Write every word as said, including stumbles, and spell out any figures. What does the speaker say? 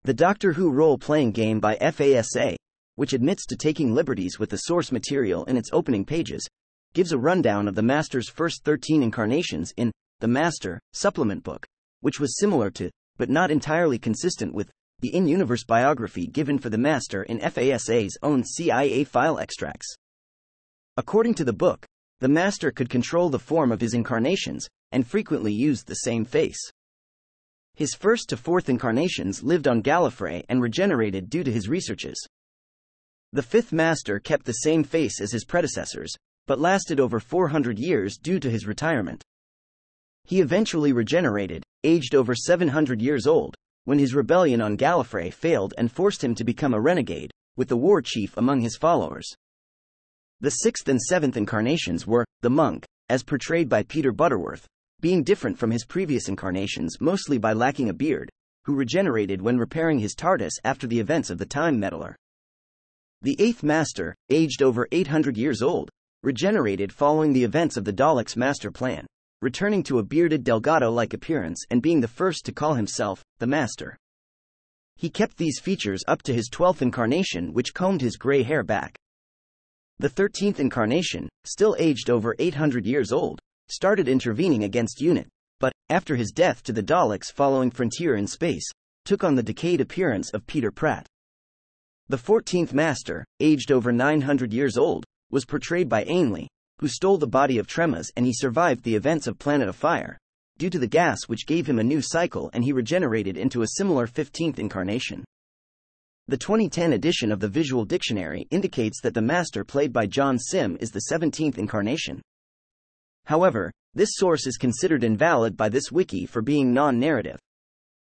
The Doctor Who role-playing game by F A S A, which admits to taking liberties with the source material in its opening pages, gives a rundown of the Master's first thirteen incarnations in the Master supplement book, which was similar to, but not entirely consistent with, the in-universe biography given for the Master in F A S A's own C I A file extracts. According to the book, the Master could control the form of his incarnations, and frequently used the same face. His first to fourth incarnations lived on Gallifrey and regenerated due to his researches. The fifth Master kept the same face as his predecessors, but lasted over four hundred years due to his retirement. He eventually regenerated, aged over seven hundred years old, when his rebellion on Gallifrey failed and forced him to become a renegade, with the war chief among his followers. The sixth and seventh incarnations were the monk, as portrayed by Peter Butterworth, being different from his previous incarnations mostly by lacking a beard, who regenerated when repairing his TARDIS after the events of the Time Meddler. The eighth Master, aged over eight hundred years old, regenerated following the events of the Daleks' master plan, returning to a bearded Delgado-like appearance and being the first to call himself the Master. He kept these features up to his twelfth incarnation, which combed his gray hair back. The thirteenth incarnation, still aged over eight hundred years old, started intervening against UNIT, but, after his death to the Daleks following Frontier in Space, took on the decayed appearance of Peter Pratt. The fourteenth Master, aged over nine hundred years old, was portrayed by Ainley, who stole the body of Tremors, and he survived the events of Planet of Fire, due to the gas which gave him a new cycle, and he regenerated into a similar fifteenth incarnation. The twenty ten edition of the Visual Dictionary indicates that the Master played by John Sim is the seventeenth incarnation. However, this source is considered invalid by this wiki for being non-narrative.